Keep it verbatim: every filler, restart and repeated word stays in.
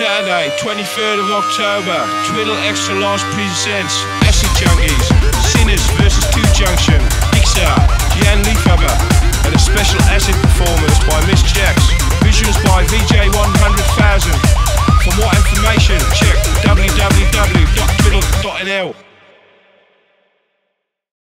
Saturday, twenty-third of October, Twiddle Extra Large presents Acid Junkies, Sinners versus Two Junction, Pixar, Jan Liefhebber, and a special acid performance by Miss Jax. Visuals by V J one hundred thousand. For more information, check w w w dot twiddle dot n l.